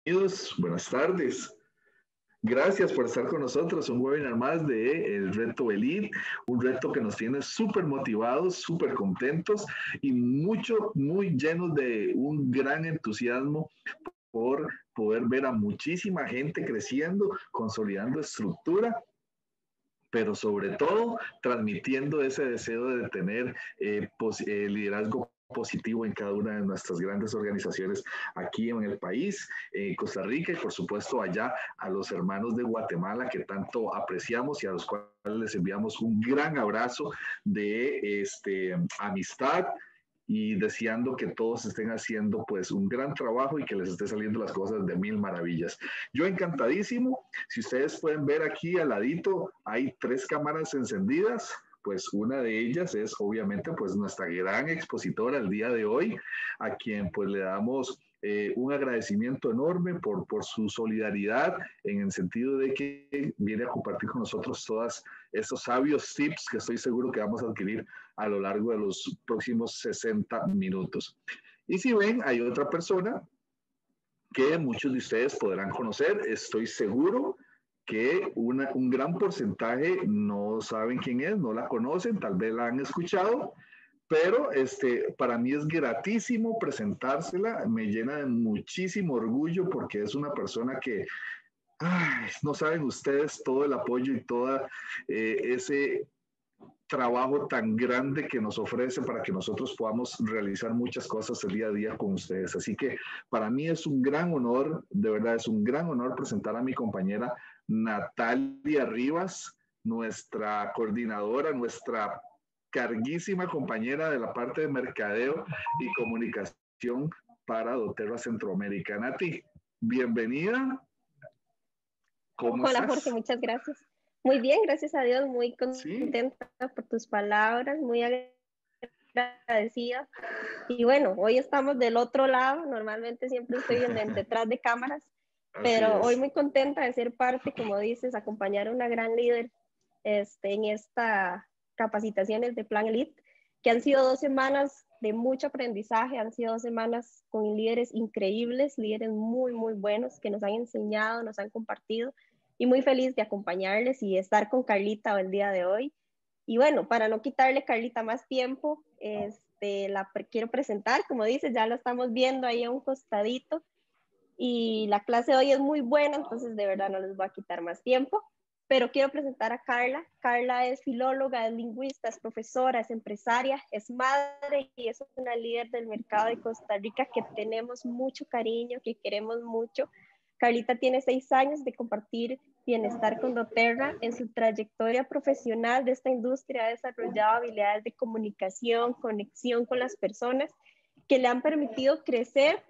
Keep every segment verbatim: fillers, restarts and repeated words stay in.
Bienvenidos, buenas tardes. Gracias por estar con nosotros, un webinar más de El Reto Elite, un reto que nos tiene súper motivados, súper contentos y mucho, muy llenos de un gran entusiasmo por poder ver a muchísima gente creciendo, consolidando estructura, pero sobre todo transmitiendo ese deseo de tener eh, pos eh, liderazgo positivo en cada una de nuestras grandes organizaciones aquí en el país, en eh, Costa Rica y por supuesto allá a los hermanos de Guatemala que tanto apreciamos y a los cuales les enviamos un gran abrazo de este, amistad y deseando que todos estén haciendo pues un gran trabajo y que les esté saliendo las cosas de mil maravillas. Yo encantadísimo, si ustedes pueden ver aquí al ladito hay tres cámaras encendidas, pues una de ellas es obviamente pues nuestra gran expositora el día de hoy, a quien pues le damos eh, un agradecimiento enorme por, por su solidaridad en el sentido de que viene a compartir con nosotros todas esos sabios tips que estoy seguro que vamos a adquirir a lo largo de los próximos sesenta minutos. Y si ven, hay otra persona que muchos de ustedes podrán conocer, estoy seguro que una, un gran porcentaje no saben quién es, no la conocen, tal vez la han escuchado, pero este, para mí es gratísimo presentársela, me llena de muchísimo orgullo porque es una persona que, ay, no saben ustedes todo el apoyo y todo eh, ese trabajo tan grande que nos ofrece para que nosotros podamos realizar muchas cosas el día a día con ustedes. Así que para mí es un gran honor, de verdad es un gran honor presentar a mi compañera Natalia Rivas, nuestra coordinadora, nuestra carguísima compañera de la parte de mercadeo y comunicación para doTERRA Centroamérica. Nati, bienvenida. ¿Cómo Hola estás? Jorge, muchas gracias. Muy bien, gracias a Dios, muy contenta ¿Sí? por tus palabras, muy agradecida. Y bueno, hoy estamos del otro lado, normalmente siempre estoy en, en detrás de cámaras, Así pero es. Hoy muy contenta de ser parte, como dices, acompañar a una gran líder este, en estas capacitaciones de Plan Elite, que han sido dos semanas de mucho aprendizaje, han sido dos semanas con líderes increíbles, líderes muy, muy buenos que nos han enseñado, nos han compartido, y muy feliz de acompañarles y estar con Carlita el día de hoy. Y bueno, para no quitarle, Carlita, más tiempo, este, la quiero presentar, como dices, ya la estamos viendo ahí a un costadito, y la clase de hoy es muy buena, entonces de verdad no les voy a quitar más tiempo, pero quiero presentar a Carla. Carla es filóloga, es lingüista, es profesora, es empresaria, es madre y es una líder del mercado de Costa Rica que tenemos mucho cariño, que queremos mucho. Carlita tiene seis años de compartir bienestar con doTERRA. En su trayectoria profesional de esta industria ha desarrollado habilidades de comunicación, conexión con las personas que le han permitido crecer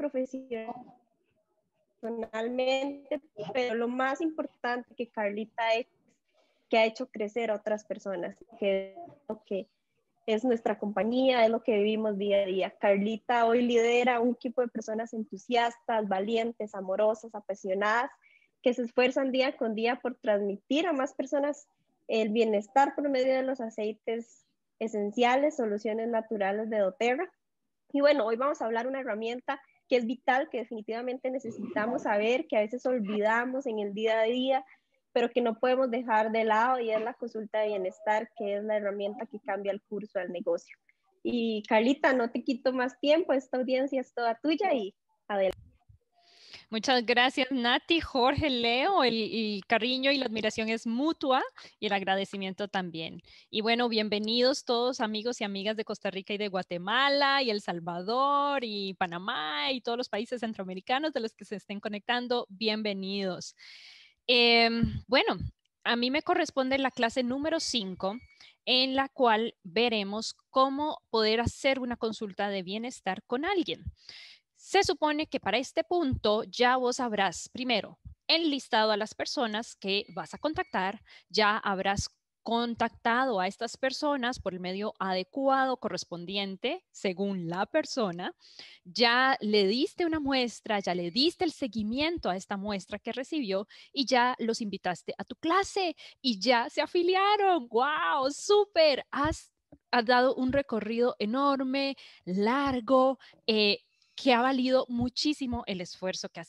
profesionalmente, pero lo más importante que Carlita es que ha hecho crecer a otras personas, que es lo que es nuestra compañía, es lo que vivimos día a día. Carlita hoy lidera un equipo de personas entusiastas, valientes, amorosas, apasionadas, que se esfuerzan día con día por transmitir a más personas el bienestar por medio de los aceites esenciales, soluciones naturales de doTERRA. Y bueno, hoy vamos a hablar de una herramienta que es vital, que definitivamente necesitamos saber, que a veces olvidamos en el día a día, pero que no podemos dejar de lado, y es la consulta de bienestar, que es la herramienta que cambia el curso del negocio. Y Carlita, no te quito más tiempo, esta audiencia es toda tuya y adelante. Muchas gracias, Nati, Jorge, Leo. El, el cariño y la admiración es mutua y el agradecimiento también. Y bueno, bienvenidos todos amigos y amigas de Costa Rica y de Guatemala y El Salvador y Panamá y todos los países centroamericanos de los que se estén conectando. Bienvenidos. Eh, bueno, a mí me corresponde la clase número cinco, en la cual veremos cómo poder hacer una consulta de bienestar con alguien. Se supone que para este punto ya vos habrás primero enlistado a las personas que vas a contactar, ya habrás contactado a estas personas por el medio adecuado correspondiente según la persona, ya le diste una muestra, ya le diste el seguimiento a esta muestra que recibió y ya los invitaste a tu clase y ya se afiliaron. ¡Wow! ¡Súper! Has, has dado un recorrido enorme, largo, eh, que ha valido muchísimo el esfuerzo que has hecho.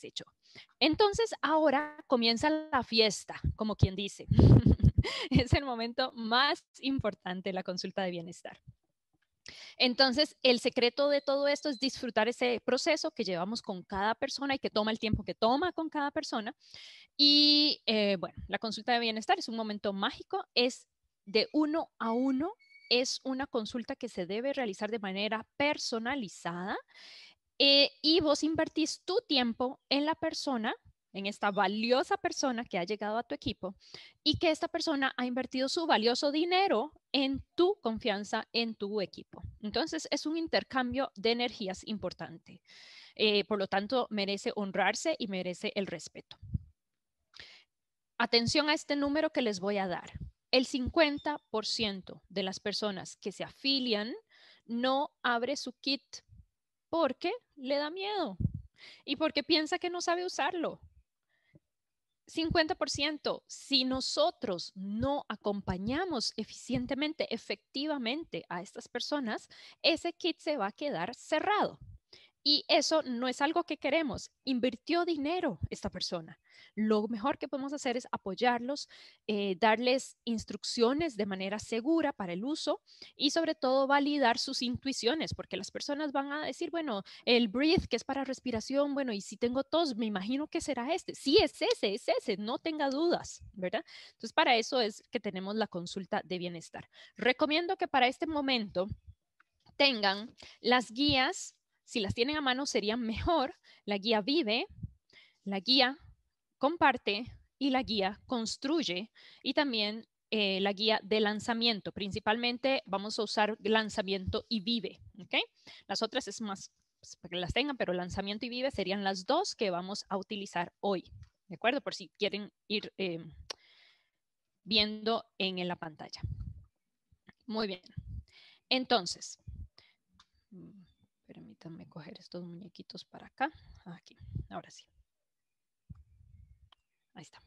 Entonces, ahora comienza la fiesta, como quien dice. Es el momento más importante de la consulta de bienestar. Entonces, el secreto de todo esto es disfrutar ese proceso que llevamos con cada persona y que toma el tiempo que toma con cada persona. Y eh, bueno, la consulta de bienestar es un momento mágico, es de uno a uno, es una consulta que se debe realizar de manera personalizada eh, y vos invertís tu tiempo en la persona, en esta valiosa persona que ha llegado a tu equipo y que esta persona ha invertido su valioso dinero en tu confianza en tu equipo. Entonces, es un intercambio de energías importante. Eh, por lo tanto, merece honrarse y merece el respeto. Atención a este número que les voy a dar. El cincuenta por ciento de las personas que se afilian no abre su kit porque le da miedo y porque piensa que no sabe usarlo. cincuenta por ciento, si nosotros no acompañamos eficientemente, efectivamente a estas personas, ese kit se va a quedar cerrado. Y eso no es algo que queremos. Invirtió dinero esta persona. Lo mejor que podemos hacer es apoyarlos, eh, darles instrucciones de manera segura para el uso y sobre todo validar sus intuiciones, porque las personas van a decir, bueno, el breathe, que es para respiración, bueno, y si tengo tos, me imagino que será este. Sí, es ese, es ese, no tenga dudas, ¿verdad? Entonces, para eso es que tenemos la consulta de bienestar. Recomiendo que para este momento tengan las guías. Si las tienen a mano sería mejor, la guía Vive, la guía Comparte y la guía Construye y también eh, la guía de lanzamiento. Principalmente vamos a usar lanzamiento y Vive, ¿ok? Las otras es más pues, para que las tengan, pero lanzamiento y Vive serían las dos que vamos a utilizar hoy, ¿de acuerdo? Por si quieren ir eh, viendo en la pantalla. Muy bien. Entonces, permítanme coger estos muñequitos para acá. Aquí, ahora sí. Ahí está.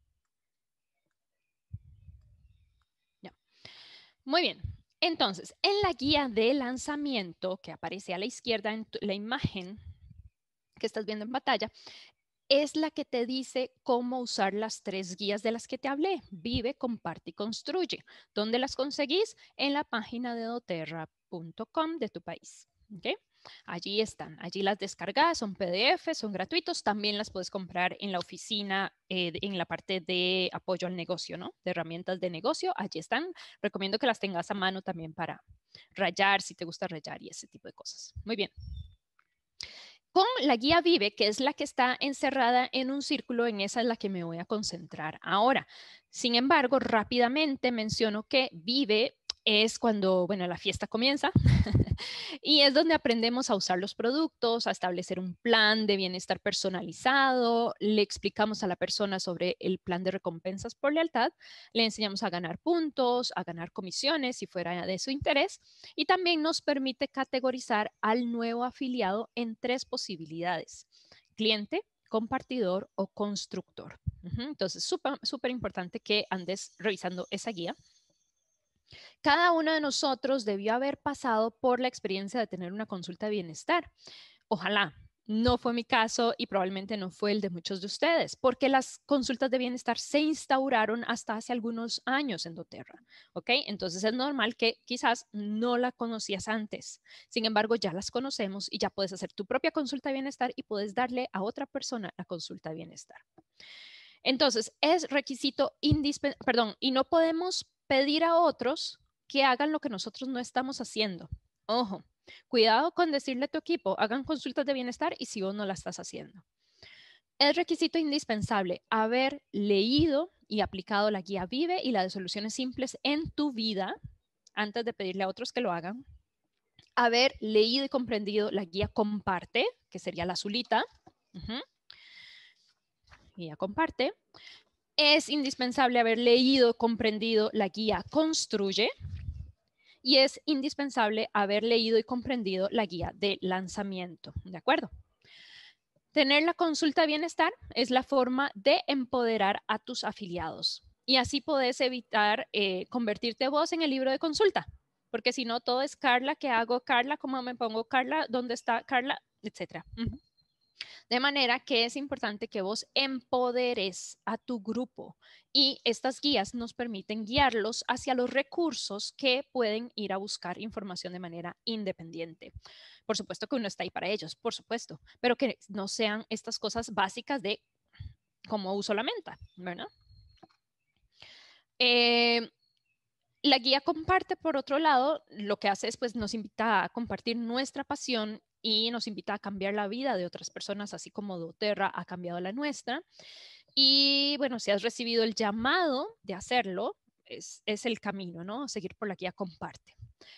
Ya. Muy bien. Entonces, en la guía de lanzamiento que aparece a la izquierda en tu, la imagen que estás viendo en pantalla, es la que te dice cómo usar las tres guías de las que te hablé. Vive, comparte y construye. ¿Dónde las conseguís? En la página de doterra punto com de tu país. ¿Okay? Allí están, allí las descargas, son P D F, son gratuitos, también las puedes comprar en la oficina, eh, en la parte de apoyo al negocio, ¿no? De herramientas de negocio, allí están. Recomiendo que las tengas a mano también para rayar, si te gusta rayar y ese tipo de cosas. Muy bien. Con la guía Vive, que es la que está encerrada en un círculo, en esa es la que me voy a concentrar ahora. Sin embargo, rápidamente menciono que Vive es cuando, bueno, la fiesta comienza y es donde aprendemos a usar los productos, a establecer un plan de bienestar personalizado, le explicamos a la persona sobre el plan de recompensas por lealtad, le enseñamos a ganar puntos, a ganar comisiones si fuera de su interés y también nos permite categorizar al nuevo afiliado en tres posibilidades: cliente, compartidor o constructor. Entonces, súper, súper importante que andes revisando esa guía. Cada uno de nosotros debió haber pasado por la experiencia de tener una consulta de bienestar. Ojalá. No fue mi caso y probablemente no fue el de muchos de ustedes, porque las consultas de bienestar se instauraron hasta hace algunos años en doTERRA, ¿ok? Entonces es normal que quizás no la conocías antes. Sin embargo, ya las conocemos y ya puedes hacer tu propia consulta de bienestar y puedes darle a otra persona la consulta de bienestar. Entonces, es requisito indispensable, perdón, y no podemos pedir a otros que hagan lo que nosotros no estamos haciendo. Ojo, cuidado con decirle a tu equipo, hagan consultas de bienestar y si vos no la estás haciendo. Es requisito indispensable haber leído y aplicado la guía Vive y la de soluciones simples en tu vida antes de pedirle a otros que lo hagan. Haber leído y comprendido la guía Comparte, que sería la azulita. Uh-huh. Guía Comparte. Es indispensable haber leído, comprendido la guía Construye y es indispensable haber leído y comprendido la guía de lanzamiento, ¿de acuerdo? Tener la consulta de bienestar es la forma de empoderar a tus afiliados y así podés evitar eh, convertirte vos en el libro de consulta, porque si no todo es Carla, ¿qué hago Carla? ¿Cómo me pongo Carla? ¿Dónde está Carla? Etcétera. Uh-huh. De manera que es importante que vos empoderes a tu grupo y estas guías nos permiten guiarlos hacia los recursos que pueden ir a buscar información de manera independiente. Por supuesto que uno está ahí para ellos, por supuesto, pero que no sean estas cosas básicas de cómo uso la menta, ¿verdad? Eh, la guía comparte, por otro lado, lo que hace es, pues, nos invita a compartir nuestra pasión y nos invita a cambiar la vida de otras personas, así como doTERRA ha cambiado la nuestra. Y bueno, si has recibido el llamado de hacerlo, es, es el camino, ¿no? Seguir por la guía comparte.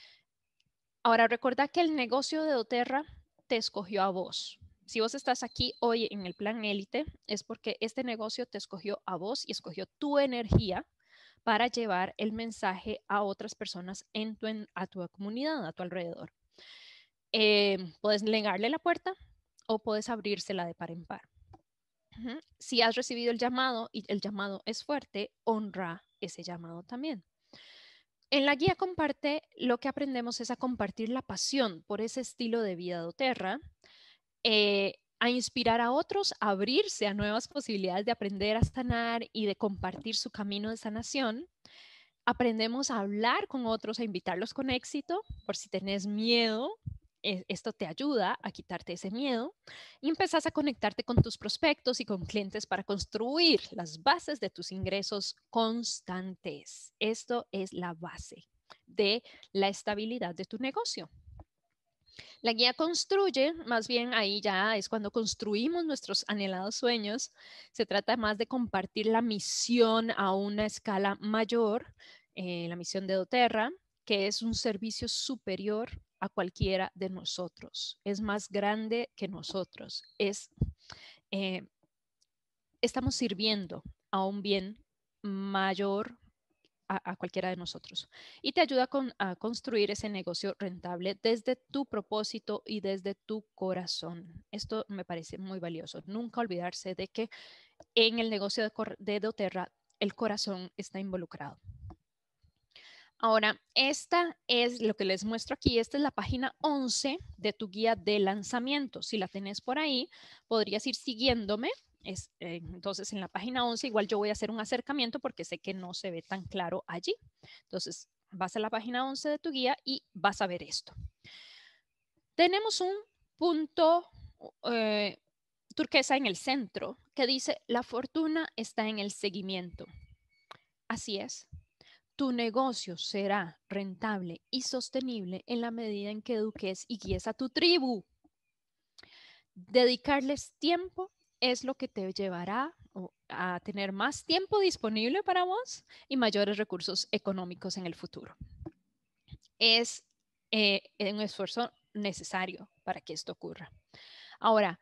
Ahora, recuerda que el negocio de doTERRA te escogió a vos. Si vos estás aquí hoy en el plan élite, es porque este negocio te escogió a vos y escogió tu energía para llevar el mensaje a otras personas en tu, en, a tu comunidad, a tu alrededor. Eh, puedes negarle la puerta o puedes abrírsela de par en par. Uh-huh. Si has recibido el llamado y el llamado es fuerte, honra ese llamado también. En la guía comparte, lo que aprendemos es a compartir la pasión por ese estilo de vida doTERRA, eh, a inspirar a otros a abrirse a nuevas posibilidades de aprender a sanar y de compartir su camino de sanación. Aprendemos a hablar con otros, a invitarlos con éxito, por si tenés miedo. Esto te ayuda a quitarte ese miedo y empezás a conectarte con tus prospectos y con clientes para construir las bases de tus ingresos constantes. Esto es la base de la estabilidad de tu negocio. La guía construye, más bien ahí ya es cuando construimos nuestros anhelados sueños. Se trata más de compartir la misión a una escala mayor, eh, la misión de doTERRA, que es un servicio superior a cualquiera de nosotros. Es más grande que nosotros. Es, eh, estamos sirviendo a un bien mayor A, a cualquiera de nosotros y te ayuda con, a construir ese negocio rentable desde tu propósito y desde tu corazón. Esto me parece muy valioso. Nunca olvidarse de que en el negocio de, de doTERRA el corazón está involucrado. Ahora, esta es lo que les muestro aquí. Esta es la página once de tu guía de lanzamiento. Si la tenés por ahí, podrías ir siguiéndome. Es, eh, entonces, en la página once, igual yo voy a hacer un acercamiento porque sé que no se ve tan claro allí. Entonces, vas a la página once de tu guía y vas a ver esto. Tenemos un punto eh, turquesa en el centro que dice, la fortuna está en el seguimiento. Así es. Tu negocio será rentable y sostenible en la medida en que eduques y guíes a tu tribu. Dedicarles tiempo es lo que te llevará a tener más tiempo disponible para vos y mayores recursos económicos en el futuro. Es eh, un esfuerzo necesario para que esto ocurra. Ahora,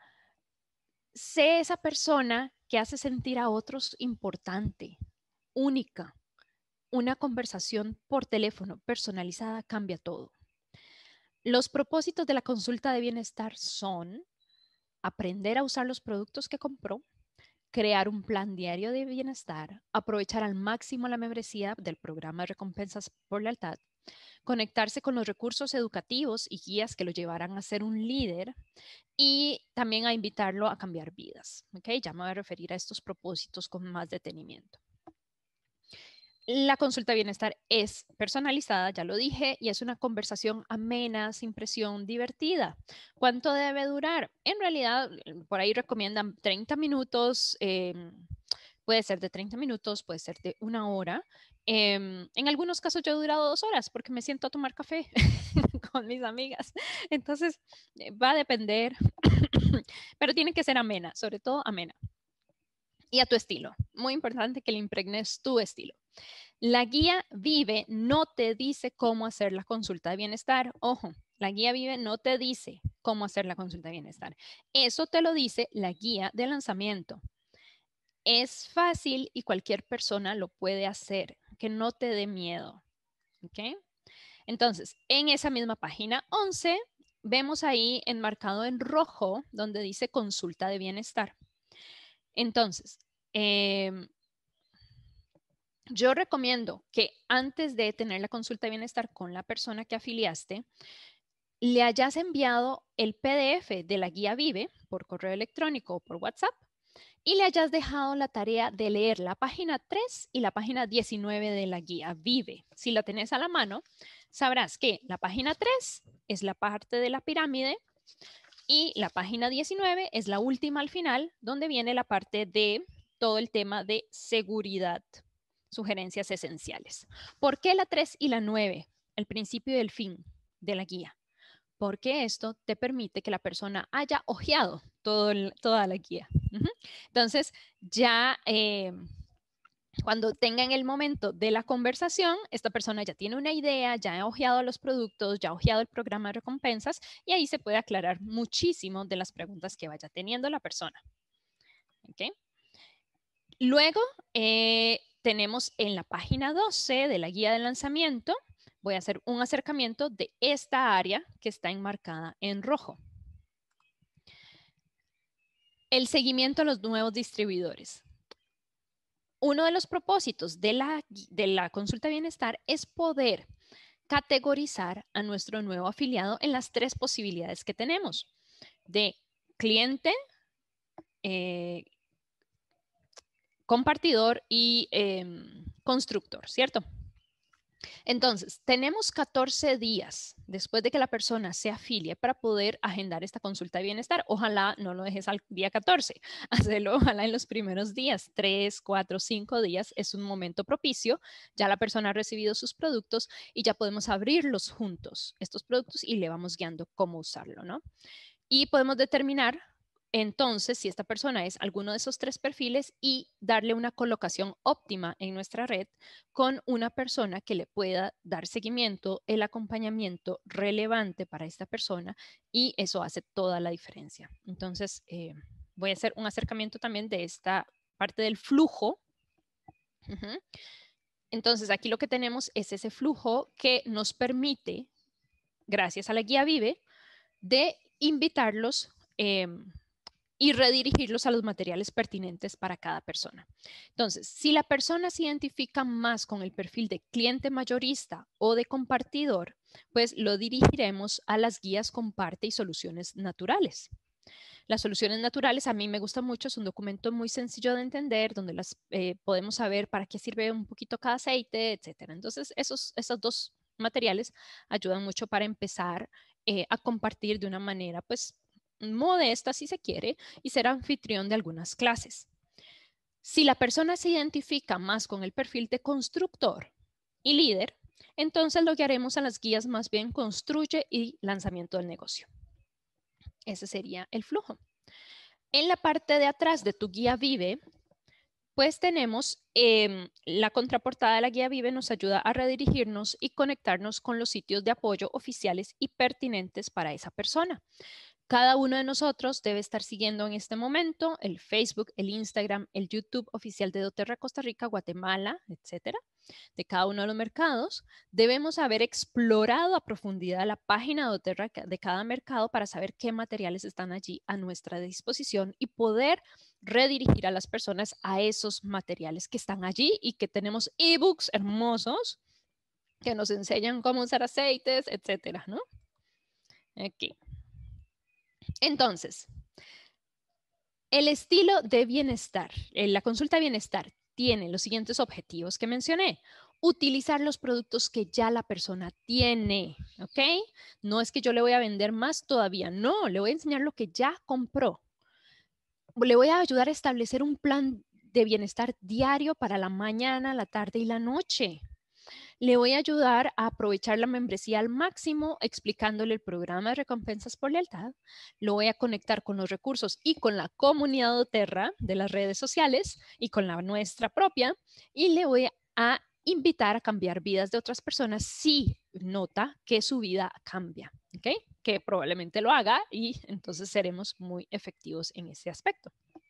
sé esa persona que hace sentir a otros importante, única. Una conversación por teléfono personalizada cambia todo. Los propósitos de la consulta de bienestar son aprender a usar los productos que compró, crear un plan diario de bienestar, aprovechar al máximo la membresía del programa de recompensas por lealtad, conectarse con los recursos educativos y guías que lo llevarán a ser un líder y también a invitarlo a cambiar vidas. ¿Okay? Ya me voy a referir a estos propósitos con más detenimiento. La consulta de bienestar es personalizada, ya lo dije, y es una conversación amena, sin presión, divertida. ¿Cuánto debe durar? En realidad, por ahí recomiendan treinta minutos, eh, puede ser de treinta minutos, puede ser de una hora. Eh, en algunos casos yo he durado dos horas porque me siento a tomar café con mis amigas. Entonces, eh, va a depender, pero tiene que ser amena, sobre todo amena. Y a tu estilo. Muy importante que le impregnes tu estilo. La guía Vive no te dice cómo hacer la consulta de bienestar. Ojo, la guía Vive no te dice cómo hacer la consulta de bienestar. Eso te lo dice la guía de lanzamiento. Es fácil y cualquier persona lo puede hacer. Que no te dé miedo. ¿Ok? Entonces, en esa misma página once, vemos ahí enmarcado en rojo donde dice consulta de bienestar. Entonces, eh, yo recomiendo que antes de tener la consulta de bienestar con la persona que afiliaste, le hayas enviado el P D F de la guía Vive por correo electrónico o por WhatsApp y le hayas dejado la tarea de leer la página tres y la página diecinueve de la guía Vive. Si la tenés a la mano, sabrás que la página tres es la parte de la pirámide y la página diecinueve es la última al final, donde viene la parte de todo el tema de seguridad, sugerencias esenciales. ¿Por qué la tres y la nueve? El principio y el fin de la guía. Porque esto te permite que la persona haya hojeado todo el, toda la guía. Uh-huh. Entonces, ya eh, cuando tengan el momento de la conversación, esta persona ya tiene una idea, ya ha hojeado los productos, ya ha hojeado el programa de recompensas y ahí se puede aclarar muchísimo de las preguntas que vaya teniendo la persona. ¿Okay? Luego, eh, tenemos en la página doce de la guía de lanzamiento, voy a hacer un acercamiento de esta área que está enmarcada en rojo. El seguimiento a los nuevos distribuidores. Uno de los propósitos de la, de la consulta de bienestar es poder categorizar a nuestro nuevo afiliado en las tres posibilidades que tenemos. De cliente, eh, compartidor y eh, constructor, ¿cierto? Entonces, tenemos catorce días después de que la persona se afilie para poder agendar esta consulta de bienestar. Ojalá no lo dejes al día catorce, hazlo ojalá en los primeros días, tres, cuatro, cinco días es un momento propicio. Ya la persona ha recibido sus productos y ya podemos abrirlos juntos, estos productos, y le vamos guiando cómo usarlo, ¿no? Y podemos determinar entonces si esta persona es alguno de esos tres perfiles y darle una colocación óptima en nuestra red con una persona que le pueda dar seguimiento, el acompañamiento relevante para esta persona, y eso hace toda la diferencia. Entonces, eh, voy a hacer un acercamiento también de esta parte del flujo. Uh-huh. Entonces, aquí lo que tenemos es ese flujo que nos permite, gracias a la guía Vive, de invitarlos eh, y redirigirlos a los materiales pertinentes para cada persona. Entonces, si la persona se identifica más con el perfil de cliente mayorista o de compartidor, pues lo dirigiremos a las guías Comparte y Soluciones Naturales. Las soluciones naturales a mí me gusta mucho, es un documento muy sencillo de entender, donde las eh, podemos saber para qué sirve un poquito cada aceite, etcétera. Entonces, esos, esos dos materiales ayudan mucho para empezar eh, a compartir de una manera, pues, modesta si se quiere, y ser anfitrión de algunas clases. Si la persona se identifica más con el perfil de constructor y líder, entonces lo guiaremos a las guías más bien construye y lanzamiento del negocio. Ese sería el flujo. En la parte de atrás de tu guía Vive, pues tenemos eh, la contraportada de la guía Vive, nos ayuda a redirigirnos y conectarnos con los sitios de apoyo oficiales y pertinentes para esa persona. Cada uno de nosotros debe estar siguiendo en este momento el Facebook, el Instagram, el YouTube oficial de doTERRA Costa Rica, Guatemala, etcétera, de cada uno de los mercados. Debemos haber explorado a profundidad la página de doTERRA de cada mercado para saber qué materiales están allí a nuestra disposición y poder redirigir a las personas a esos materiales que están allí y que tenemos ebooks hermosos que nos enseñan cómo usar aceites, etcétera, ¿no? Aquí. Entonces, el estilo de bienestar, la consulta de bienestar tiene los siguientes objetivos que mencioné. Utilizar los productos que ya la persona tiene, ¿ok? No es que yo le voy a vender más todavía, no, le voy a enseñar lo que ya compró. Le voy a ayudar a establecer un plan de bienestar diario para la mañana, la tarde y la noche. Le voy a ayudar a aprovechar la membresía al máximo explicándole el programa de recompensas por lealtad. Lo voy a conectar con los recursos y con la comunidad doTERRA de las redes sociales y con la nuestra propia. Y le voy a invitar a cambiar vidas de otras personas si nota que su vida cambia, ¿ok? Que probablemente lo haga y entonces seremos muy efectivos en ese aspecto.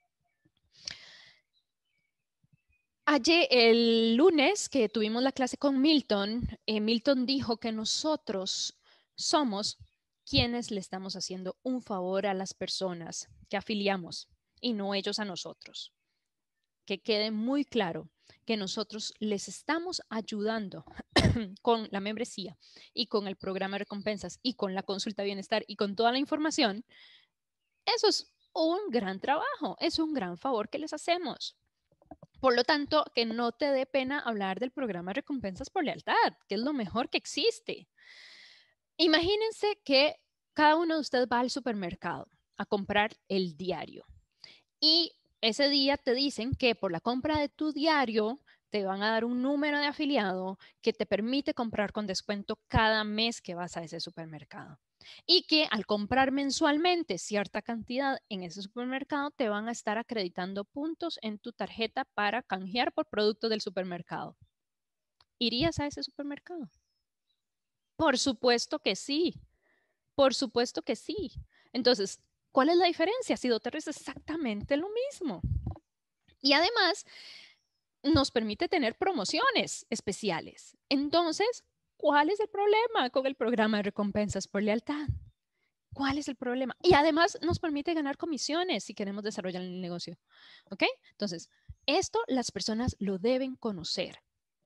Ayer, el lunes que tuvimos la clase con Milton, eh, Milton dijo que nosotros somos quienes le estamos haciendo un favor a las personas que afiliamos y no ellos a nosotros. que quede muy claro que nosotros les estamos ayudando con la membresía y con el programa de recompensas y con la consulta de bienestar y con toda la información, eso es un gran trabajo, es un gran favor que les hacemos. Por lo tanto, que no te dé pena hablar del programa de recompensas por lealtad, que es lo mejor que existe. Imagínense que cada uno de ustedes va al supermercado a comprar el diario y ese día te dicen que por la compra de tu diario te van a dar un número de afiliado que te permite comprar con descuento cada mes que vas a ese supermercado. Y que al comprar mensualmente cierta cantidad en ese supermercado te van a estar acreditando puntos en tu tarjeta para canjear por productos del supermercado. ¿Irías a ese supermercado? Por supuesto que sí. Por supuesto que sí. Entonces, ¿cuál es la diferencia? Si doTERRA es exactamente lo mismo. Y además, nos permite tener promociones especiales. Entonces, ¿cuál es el problema con el programa de recompensas por lealtad? ¿Cuál es el problema? Y además nos permite ganar comisiones si queremos desarrollar el negocio. ¿Ok? Entonces, esto las personas lo deben conocer.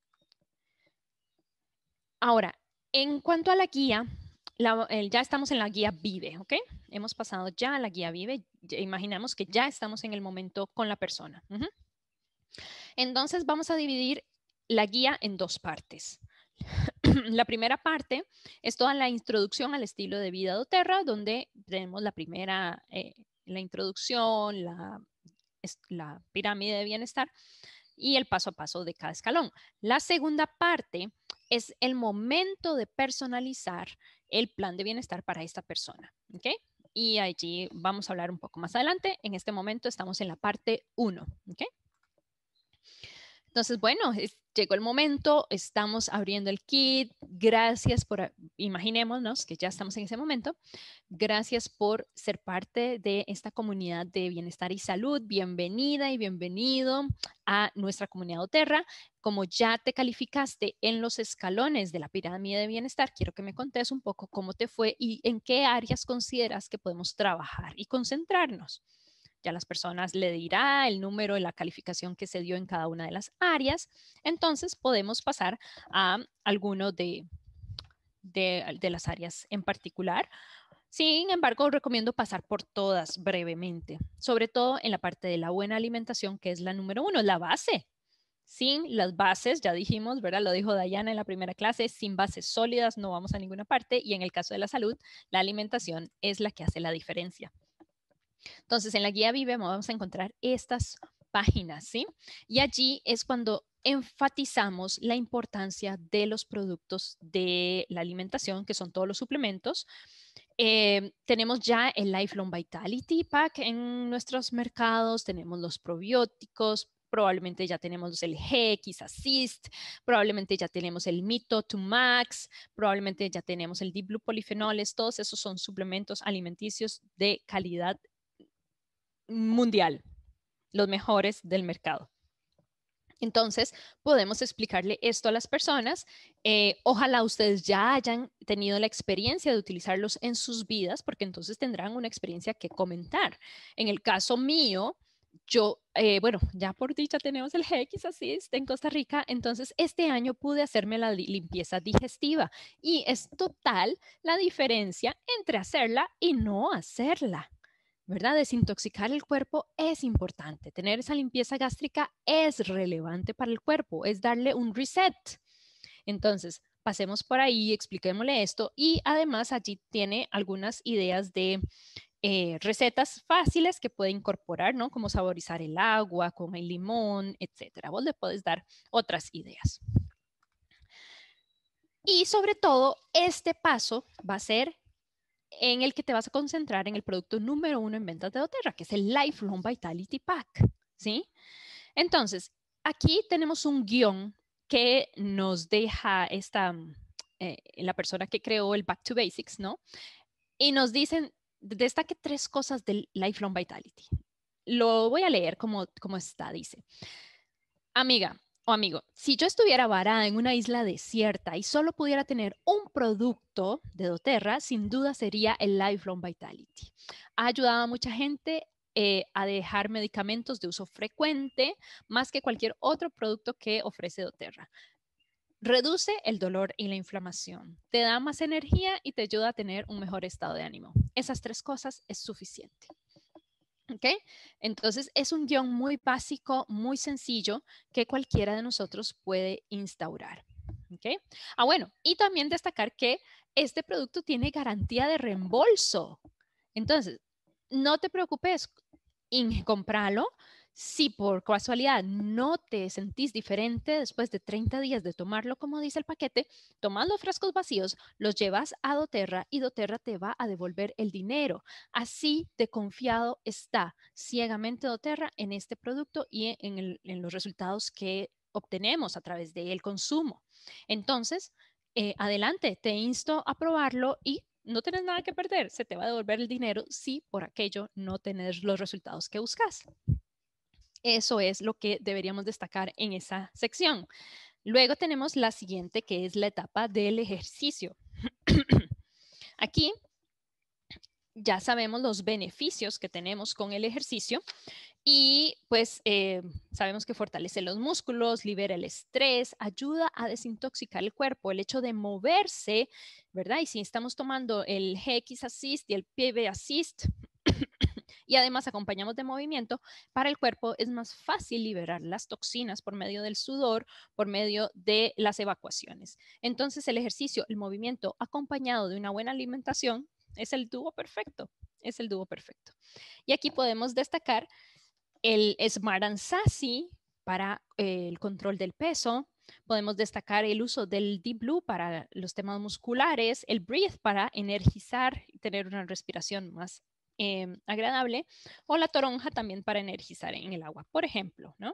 Ahora, en cuanto a la guía, la, el, ya estamos en la guía Vive, ¿ok? Hemos pasado ya a la guía Vive. Imaginamos que ya estamos en el momento con la persona. Uh-huh. Entonces, vamos a dividir la guía en dos partes. La primera parte es toda la introducción al estilo de vida doTERRA, donde tenemos la primera, eh, la introducción, la, la pirámide de bienestar y el paso a paso de cada escalón. La segunda parte es el momento de personalizar el plan de bienestar para esta persona, ¿ok? Y allí vamos a hablar un poco más adelante. En este momento estamos en la parte uno, ¿ok? Entonces, bueno, es, llegó el momento, estamos abriendo el kit. Gracias por, imaginémonos que ya estamos en ese momento. Gracias por ser parte de esta comunidad de bienestar y salud. Bienvenida y bienvenido a nuestra comunidad doTERRA. Como ya te calificaste en los escalones de la pirámide de bienestar, quiero que me contes un poco cómo te fue y en qué áreas consideras que podemos trabajar y concentrarnos. Ya las personas le dirá el número y la calificación que se dio en cada una de las áreas. Entonces podemos pasar a alguno de, de, de las áreas en particular. Sin embargo, recomiendo pasar por todas brevemente, sobre todo en la parte de la buena alimentación, que es la número uno, la base. Sin las bases, ya dijimos, ¿verdad? Lo dijo Dayana en la primera clase, sin bases sólidas no vamos a ninguna parte y en el caso de la salud, la alimentación es la que hace la diferencia. Entonces, en la guía Vive vamos a encontrar estas páginas, ¿sí? Y allí es cuando enfatizamos la importancia de los productos de la alimentación, que son todos los suplementos. Eh, tenemos ya el Lifelong Vitality Pack en nuestros mercados, tenemos los probióticos, probablemente ya tenemos el G X Assist, probablemente ya tenemos el Mito to Max, probablemente ya tenemos el Deep Blue Polifenoles, todos esos son suplementos alimenticios de calidad mundial, los mejores del mercado. Entonces, podemos explicarle esto a las personas. Eh, ojalá ustedes ya hayan tenido la experiencia de utilizarlos en sus vidas, porque entonces tendrán una experiencia que comentar. En el caso mío, yo, eh, bueno, ya por dicha tenemos el G X Assist en Costa Rica, entonces este año pude hacerme la limpieza digestiva y es total la diferencia entre hacerla y no hacerla. ¿Verdad? Desintoxicar el cuerpo es importante. Tener esa limpieza gástrica es relevante para el cuerpo, es darle un reset. Entonces, pasemos por ahí, expliquémosle esto y además allí tiene algunas ideas de eh, recetas fáciles que puede incorporar, ¿no? Como saborizar el agua con el limón, etcétera. Vos le puedes dar otras ideas. Y sobre todo, este paso va a ser en el que te vas a concentrar en el producto número uno en ventas de doTERRA, que es el Lifelong Vitality Pack, ¿sí? Entonces, aquí tenemos un guión que nos deja esta, eh, la persona que creó el Back to Basics, ¿no? Y nos dicen, destaque tres cosas del Lifelong Vitality. Lo voy a leer como, como está, dice. Amiga o amigo, si yo estuviera varada en una isla desierta y solo pudiera tener un producto de doTERRA, sin duda sería el Lifelong Vitality. Ha ayudado a mucha gente eh, a dejar medicamentos de uso frecuente más que cualquier otro producto que ofrece doTERRA. Reduce el dolor y la inflamación, te da más energía y te ayuda a tener un mejor estado de ánimo. Esas tres cosas es suficiente. ¿Ok? Entonces es un guión muy básico, muy sencillo que cualquiera de nosotros puede instaurar. ¿Ok? Ah, bueno, y también destacar que este producto tiene garantía de reembolso. Entonces, no te preocupes en comprarlo. Si por casualidad no te sentís diferente después de treinta días de tomarlo, como dice el paquete, tomas los frascos vacíos, los llevas a doTERRA y doTERRA te va a devolver el dinero. Así de confiado está ciegamente doTERRA en este producto y en, el, en los resultados que obtenemos a través del consumo. Entonces, eh, adelante, te insto a probarlo y no tienes nada que perder. Se te va a devolver el dinero si por aquello no tenés los resultados que buscas. Eso es lo que deberíamos destacar en esa sección. Luego tenemos la siguiente, que es la etapa del ejercicio. Aquí ya sabemos los beneficios que tenemos con el ejercicio y pues eh, sabemos que fortalece los músculos, libera el estrés, ayuda a desintoxicar el cuerpo, el hecho de moverse, ¿verdad? Y si estamos tomando el G X Assist y el P B Assist, y además acompañamos de movimiento, para el cuerpo es más fácil liberar las toxinas por medio del sudor, por medio de las evacuaciones. Entonces el ejercicio, el movimiento acompañado de una buena alimentación es el dúo perfecto, es el dúo perfecto. Y aquí podemos destacar el Smart and Sassy para eh, el control del peso. Podemos destacar el uso del Deep Blue para los temas musculares, el Breathe para energizar y tener una respiración más Eh, agradable, o la toronja también para energizar en el agua, por ejemplo, ¿no?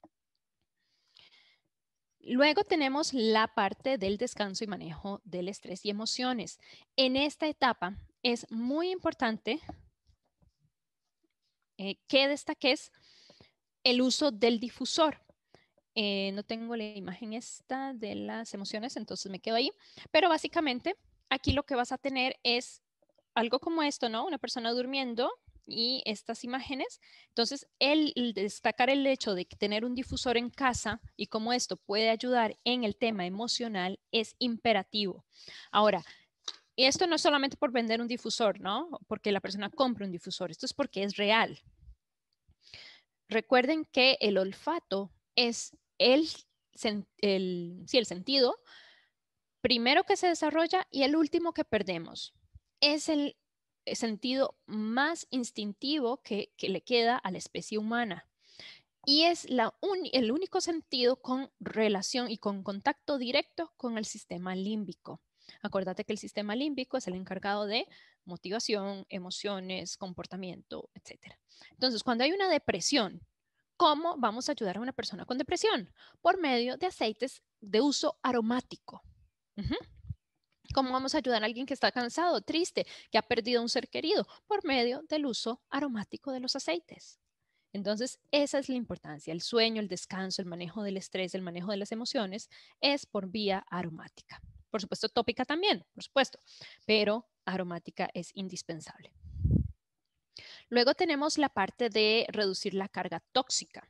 Luego tenemos la parte del descanso y manejo del estrés y emociones. En esta etapa es muy importante eh, que destaques el uso del difusor. Eh, no tengo la imagen esta de las emociones, entonces me quedo ahí, pero básicamente aquí lo que vas a tener es algo como esto, ¿no? Una persona durmiendo y estas imágenes. Entonces, el, el destacar el hecho de tener un difusor en casa y cómo esto puede ayudar en el tema emocional es imperativo. Ahora, y esto no es solamente por vender un difusor, ¿no? Porque la persona compra un difusor, esto es porque es real. Recuerden que el olfato es el, el, sí, el sentido primero que se desarrolla y el último que perdemos. Es el sentido más instintivo que, que le queda a la especie humana. Y es la un, el único sentido con relación y con contacto directo con el sistema límbico. Acuérdate que el sistema límbico es el encargado de motivación, emociones, comportamiento, etcétera. Entonces, cuando hay una depresión, ¿cómo vamos a ayudar a una persona con depresión? Por medio de aceites de uso aromático. Uh-huh. ¿Cómo vamos a ayudar a alguien que está cansado, triste, que ha perdido un ser querido? Por medio del uso aromático de los aceites. Entonces, esa es la importancia. El sueño, el descanso, el manejo del estrés, el manejo de las emociones es por vía aromática. Por supuesto, tópica también, por supuesto, pero aromática es indispensable. Luego tenemos la parte de reducir la carga tóxica.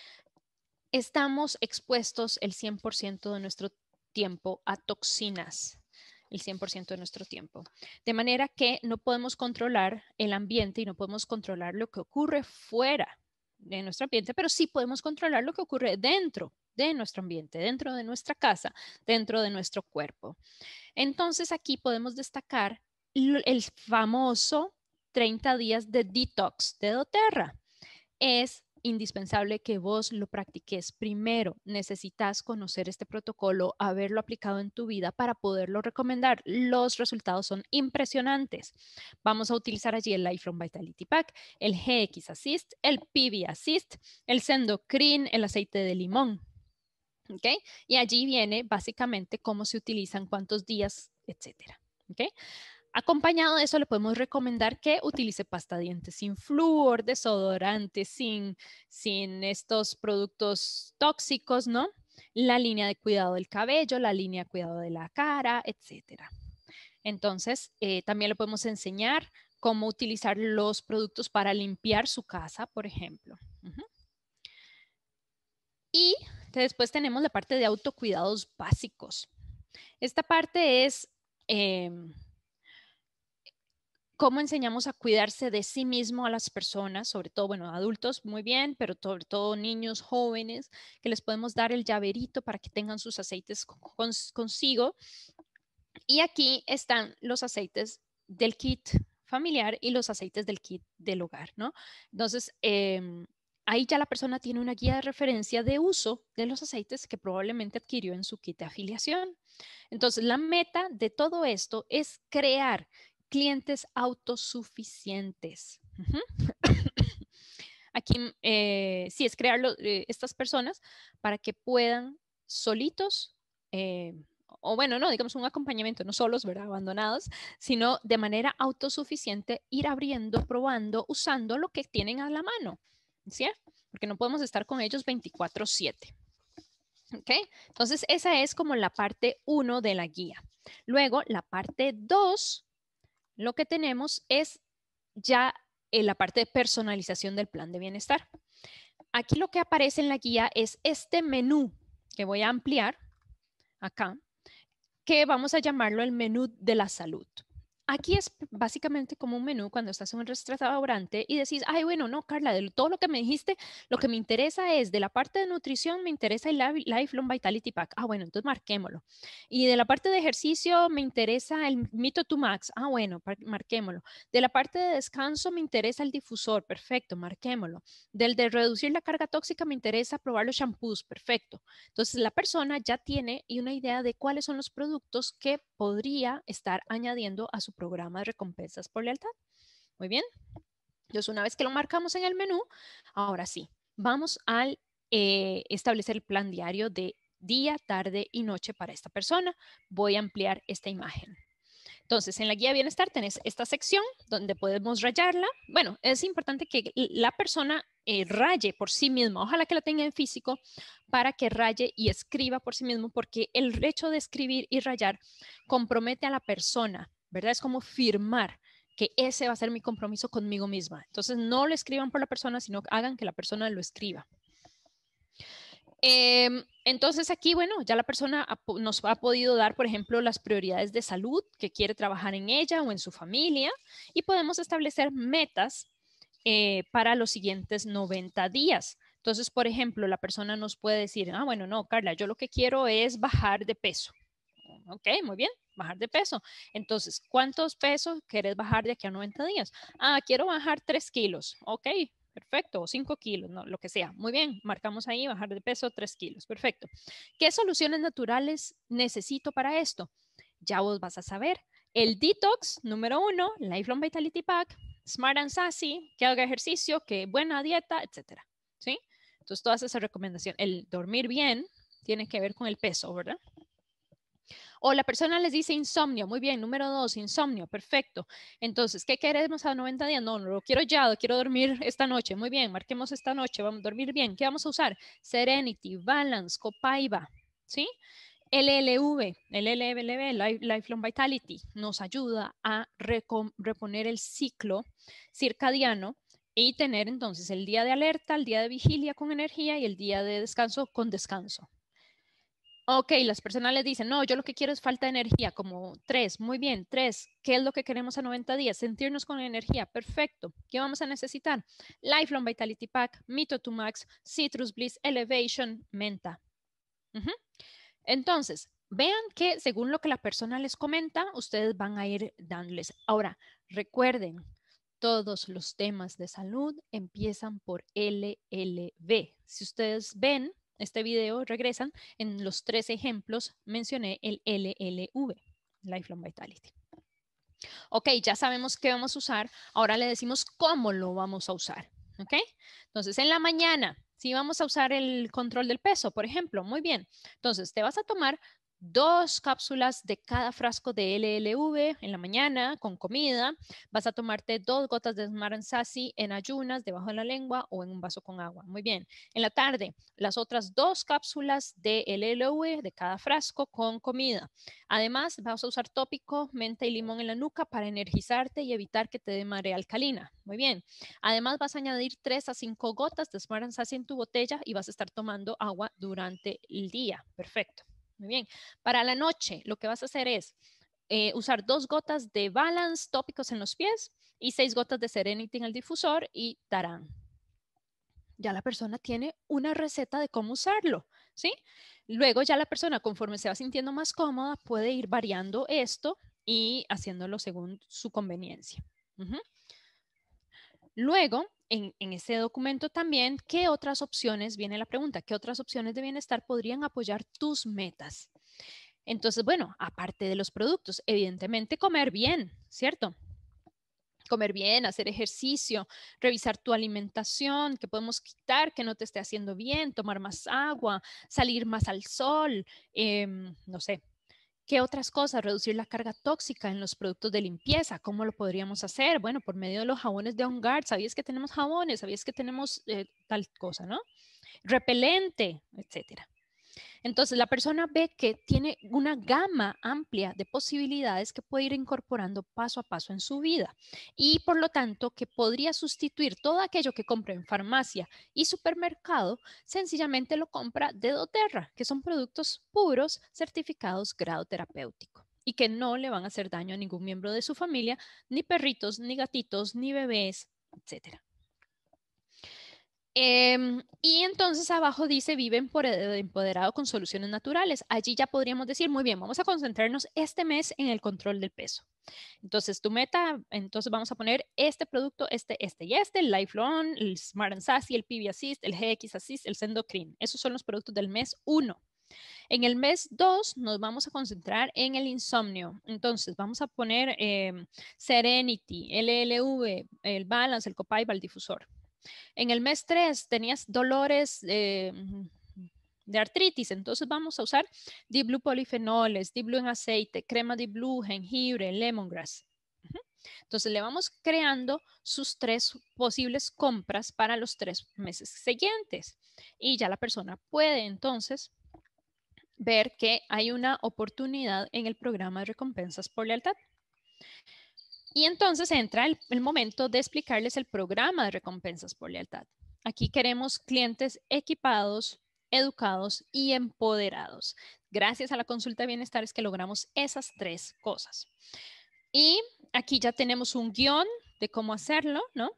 Estamos expuestos el cien por ciento de nuestro tiempo a toxinas. El cien por ciento de nuestro tiempo. De manera que no podemos controlar el ambiente y no podemos controlar lo que ocurre fuera de nuestro ambiente, pero sí podemos controlar lo que ocurre dentro de nuestro ambiente, dentro de nuestra casa, dentro de nuestro cuerpo. Entonces aquí podemos destacar el famoso treinta días de detox de doTERRA. Es indispensable que vos lo practiques. Primero, necesitas conocer este protocolo, haberlo aplicado en tu vida para poderlo recomendar. Los resultados son impresionantes. Vamos a utilizar allí el Lifelong Vitality Pack, el G X Assist, el P B Assist, el Sendocrin, el aceite de limón. ¿Okay? Y allí viene básicamente cómo se utilizan, cuántos días, etcétera. ¿Okay? Acompañado de eso, le podemos recomendar que utilice pasta de dientes sin flúor, desodorante, sin, sin estos productos tóxicos, ¿no? La línea de cuidado del cabello, la línea de cuidado de la cara, etcétera. Entonces, eh, también le podemos enseñar cómo utilizar los productos para limpiar su casa, por ejemplo. Uh-huh. Y después tenemos la parte de autocuidados básicos. Esta parte es eh, cómo enseñamos a cuidarse de sí mismo a las personas, sobre todo, bueno, adultos muy bien, pero sobre todo niños, jóvenes, que les podemos dar el llaverito para que tengan sus aceites cons consigo. Y aquí están los aceites del kit familiar y los aceites del kit del hogar, ¿no? Entonces, eh, ahí ya la persona tiene una guía de referencia de uso de los aceites que probablemente adquirió en su kit de afiliación. Entonces, la meta de todo esto es crear clientes autosuficientes. Uh-huh. Aquí eh, sí es crear eh, estas personas para que puedan solitos, eh, o bueno, no, digamos un acompañamiento, no solos, ¿verdad? Abandonados, sino de manera autosuficiente ir abriendo, probando, usando lo que tienen a la mano, ¿sí? Porque no podemos estar con ellos veinticuatro siete. ¿Ok? Entonces, esa es como la parte uno de la guía. Luego, la parte dos, lo que tenemos es ya en la parte de personalización del plan de bienestar. Aquí lo que aparece en la guía es este menú que voy a ampliar acá, que vamos a llamarlo el menú de la salud. Aquí es básicamente como un menú cuando estás en un restaurante y decís, ay, bueno, no, Carla, de todo lo que me dijiste, lo que me interesa es de la parte de nutrición, me interesa el Lifelong Vitality Pack. Ah, bueno, entonces marquémoslo. Y de la parte de ejercicio, me interesa el Mito two Max. Ah, bueno, marquémoslo. De la parte de descanso, me interesa el difusor. Perfecto, marquémoslo. Del de reducir la carga tóxica, me interesa probar los shampoos. Perfecto. Entonces, la persona ya tiene una idea de cuáles son los productos que podría estar añadiendo a su programa de recompensas por lealtad. Muy bien. Entonces, una vez que lo marcamos en el menú, ahora sí, vamos a eh, establecer el plan diario de día, tarde y noche para esta persona. Voy a ampliar esta imagen. Entonces, en la guía de bienestar tenés esta sección donde podemos rayarla. Bueno, es importante que la persona eh, raye por sí misma. Ojalá que la tenga en físico para que raye y escriba por sí mismo, porque el hecho de escribir y rayar compromete a la persona, ¿verdad? Es como firmar que ese va a ser mi compromiso conmigo misma. Entonces, no lo escriban por la persona, sino hagan que la persona lo escriba. Eh, entonces aquí, bueno, ya la persona ha, nos ha podido dar, por ejemplo, las prioridades de salud que quiere trabajar en ella o en su familia y podemos establecer metas eh, para los siguientes noventa días. Entonces, por ejemplo, la persona nos puede decir, ah, bueno, no, Carla, yo lo que quiero es bajar de peso. Ok, muy bien, bajar de peso. Entonces, ¿cuántos pesos quieres bajar de aquí a noventa días? Ah, quiero bajar tres kilos. Ok, perfecto, o cinco kilos, no, lo que sea. Muy bien, marcamos ahí, bajar de peso tres kilos, perfecto. ¿Qué soluciones naturales necesito para esto? Ya vos vas a saber. El detox, número uno, Lifelong Vitality Pack, Smart and Sassy, que haga ejercicio, que buena dieta, etcétera. ¿Sí? Entonces, todas esas recomendaciones. El dormir bien tiene que ver con el peso, ¿verdad? O la persona les dice insomnio, muy bien, número dos, insomnio, perfecto. Entonces, ¿qué queremos a noventa días? No, no lo quiero ya, quiero dormir esta noche. Muy bien, marquemos esta noche, vamos a dormir bien. ¿Qué vamos a usar? Serenity, Balance, Copaiba, ¿sí? L L V, el L L V, Lifelong Vitality, nos ayuda a reponer el ciclo circadiano y tener entonces el día de alerta, el día de vigilia con energía y el día de descanso con descanso. Ok, las personas les dicen, no, yo lo que quiero es falta de energía, como tres, muy bien, tres, ¿qué es lo que queremos a noventa días? Sentirnos con energía, perfecto. ¿Qué vamos a necesitar? Lifelong Vitality Pack, Mito two Max, Citrus Bliss, Elevation, Menta. Uh-huh. Entonces, vean que según lo que la persona les comenta, ustedes van a ir dándoles. Ahora, recuerden, todos los temas de salud empiezan por L L V. Si ustedes ven este video, regresan, en los tres ejemplos mencioné el L L V, Lifelong Vitality. Ok, ya sabemos qué vamos a usar, ahora le decimos cómo lo vamos a usar, ok. Entonces, en la mañana, si vamos a usar el control del peso, por ejemplo, muy bien. Entonces, te vas a tomar dos cápsulas de cada frasco de L L V en la mañana con comida. Vas a tomarte dos gotas de Smart and Sassy en ayunas, debajo de la lengua o en un vaso con agua. Muy bien. En la tarde, las otras dos cápsulas de L L V de cada frasco con comida. Además, vas a usar tópico, menta y limón en la nuca para energizarte y evitar que te dé marea alcalina. Muy bien. Además, vas a añadir tres a cinco gotas de Smart and Sassy en tu botella y vas a estar tomando agua durante el día. Perfecto. Muy bien. Para la noche, lo que vas a hacer es eh, usar dos gotas de Balance tópicos en los pies y seis gotas de Serenity en el difusor y tarán. Ya la persona tiene una receta de cómo usarlo, ¿sí? Luego ya la persona, conforme se va sintiendo más cómoda, puede ir variando esto y haciéndolo según su conveniencia. Uh-huh. Luego, en, en este documento también, ¿qué otras opciones? Viene la pregunta, ¿qué otras opciones de bienestar podrían apoyar tus metas? Entonces, bueno, aparte de los productos, evidentemente comer bien, ¿cierto? Comer bien, hacer ejercicio, revisar tu alimentación, que podemos quitar, que no te esté haciendo bien, tomar más agua, salir más al sol, eh, no sé. ¿Qué otras cosas? Reducir la carga tóxica en los productos de limpieza. ¿Cómo lo podríamos hacer? Bueno, por medio de los jabones de On Guard. ¿Sabías que tenemos jabones? ¿Sabías que tenemos eh, tal cosa, no? Repelente, etcétera. Entonces, la persona ve que tiene una gama amplia de posibilidades que puede ir incorporando paso a paso en su vida y, por lo tanto, que podría sustituir todo aquello que compra en farmacia y supermercado, sencillamente lo compra de doTERRA, que son productos puros certificados grado terapéutico y que no le van a hacer daño a ningún miembro de su familia, ni perritos, ni gatitos, ni bebés, etcétera. Eh, y entonces abajo dice vive empoderado con soluciones naturales. Allí ya podríamos decir, muy bien, vamos a concentrarnos este mes en el control del peso. Entonces tu meta, entonces vamos a poner este producto, este, este y este, el Lifelong, el Smart and Sassy, el P B Assist, el G X Assist, el Sendocrin. Esos son los productos del mes uno. En el mes dos nos vamos a concentrar en el insomnio. Entonces vamos a poner eh, Serenity, L L V, el Balance, el Copaiba, el difusor. En el mes tres tenías dolores eh, de artritis, entonces vamos a usar Deep Blue polifenoles, Deep Blue en aceite, crema Deep Blue, jengibre, lemongrass. Entonces le vamos creando sus tres posibles compras para los tres meses siguientes y ya la persona puede entonces ver que hay una oportunidad en el programa de recompensas por lealtad. Y entonces entra el, el momento de explicarles el programa de recompensas por lealtad. Aquí queremos clientes equipados, educados y empoderados. Gracias a la consulta de bienestar es que logramos esas tres cosas. Y aquí ya tenemos un guión de cómo hacerlo, ¿no?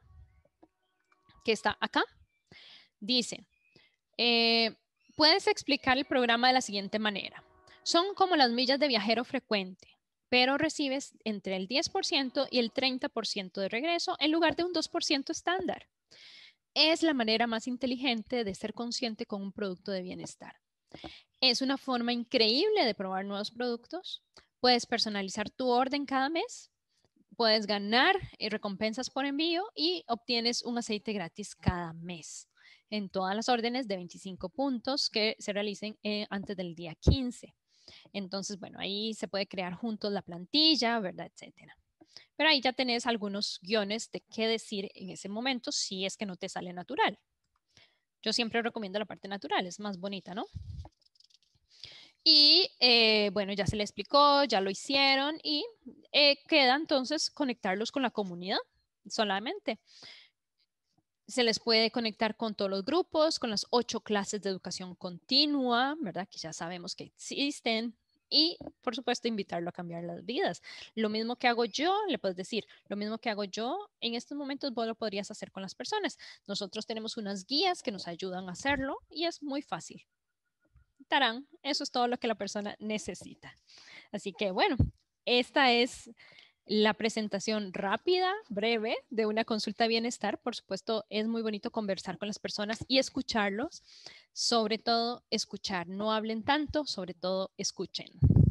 Que está acá. Dice, eh, puedes explicar el programa de la siguiente manera. Son como las millas de viajero frecuente, pero recibes entre el diez por ciento y el treinta por ciento de regreso en lugar de un dos por ciento estándar. Es la manera más inteligente de ser consciente con un producto de bienestar. Es una forma increíble de probar nuevos productos. Puedes personalizar tu orden cada mes. Puedes ganar recompensas por envío y obtienes un aceite gratis cada mes en todas las órdenes de veinticinco puntos que se realicen eh, antes del día quince. Entonces, bueno, ahí se puede crear juntos la plantilla, ¿verdad? Etcétera. Pero ahí ya tenés algunos guiones de qué decir en ese momento si es que no te sale natural. Yo siempre recomiendo la parte natural, es más bonita, ¿no? Y eh, bueno, ya se le explicó, ya lo hicieron y eh, queda entonces conectarlos con la comunidad solamente. Se les puede conectar con todos los grupos, con las ocho clases de educación continua, ¿verdad? Que ya sabemos que existen. Y, por supuesto, invitarlo a cambiar las vidas. Lo mismo que hago yo, le puedes decir, lo mismo que hago yo, en estos momentos vos lo podrías hacer con las personas. Nosotros tenemos unas guías que nos ayudan a hacerlo y es muy fácil. Tarán, eso es todo lo que la persona necesita. Así que, bueno, esta es la presentación rápida, breve, de una consulta de bienestar. Por supuesto, es muy bonito conversar con las personas y escucharlos. Sobre todo, escuchar. No hablen tanto, sobre todo, escuchen.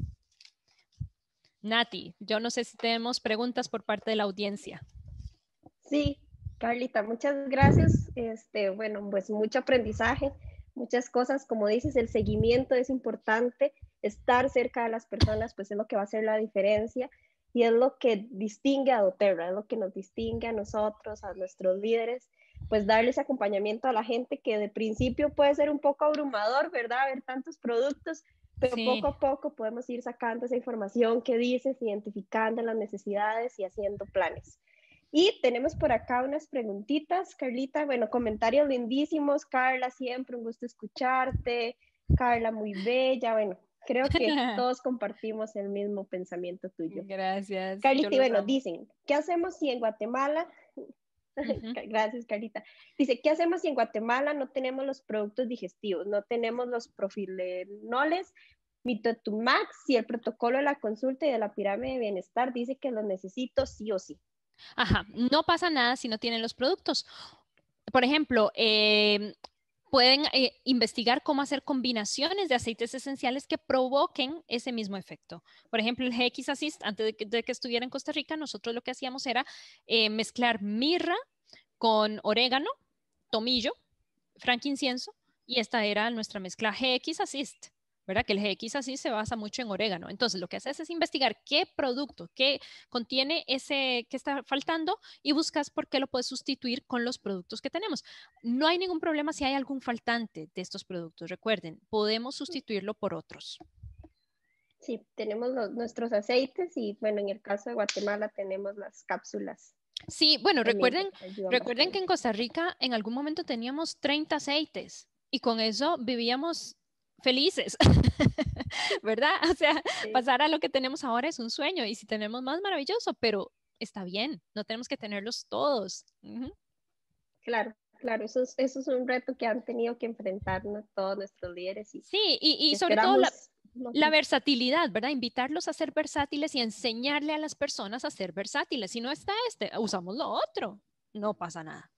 Nati, yo no sé si tenemos preguntas por parte de la audiencia. Sí, Carlita, muchas gracias. Este, bueno, pues mucho aprendizaje, muchas cosas. Como dices, el seguimiento es importante. estar cerca de las personas, pues es lo que va a hacer la diferencia y es lo que distingue a doTERRA, es lo que nos distingue a nosotros, a nuestros líderes, pues darles acompañamiento a la gente que de principio puede ser un poco abrumador, ¿verdad? Ver tantos productos, pero sí, poco a poco podemos ir sacando esa información que dices, identificando las necesidades y haciendo planes. Y tenemos por acá unas preguntitas, Carlita, bueno, comentarios lindísimos, Carla, siempre un gusto escucharte, Carla, muy bella, bueno, creo que todos compartimos el mismo pensamiento tuyo. Gracias. Carlita, y bueno, amo. Dicen, ¿qué hacemos si en Guatemala... Uh-huh. Gracias, Carlita. Dice, ¿qué hacemos si en Guatemala no tenemos los productos digestivos? No tenemos los profilenoles, Mitotumax, si el protocolo de la consulta y de la pirámide de bienestar dice que los necesito sí o sí. Ajá, no pasa nada si no tienen los productos. Por ejemplo, eh, pueden eh, investigar cómo hacer combinaciones de aceites esenciales que provoquen ese mismo efecto. Por ejemplo, el G X Assist, antes de que, de que estuviera en Costa Rica, nosotros lo que hacíamos era eh, mezclar mirra con orégano, tomillo, frankincenso, y esta era nuestra mezcla G X Assist, ¿verdad? Que el G X Assist se basa mucho en orégano. Entonces, lo que haces es investigar qué producto, qué contiene ese que está faltando y buscas por qué lo puedes sustituir con los productos que tenemos. No hay ningún problema si hay algún faltante de estos productos. Recuerden, podemos sustituirlo por otros. Sí, tenemos los, nuestros aceites y, bueno, en el caso de Guatemala tenemos las cápsulas. Sí, bueno, recuerden, recuerden que en Costa Rica en algún momento teníamos treinta aceites y con eso vivíamos felices, ¿verdad? O sea, sí, pasar a lo que tenemos ahora es un sueño y si tenemos más, maravilloso, pero está bien, no tenemos que tenerlos todos. Uh-huh. Claro, claro, eso es, eso es un reto que han tenido que enfrentarnos todos nuestros líderes. Y, sí, y, y sobre todo la, la versatilidad, ¿verdad? Invitarlos a ser versátiles y enseñarle a las personas a ser versátiles. Si no está este, usamos lo otro, no pasa nada.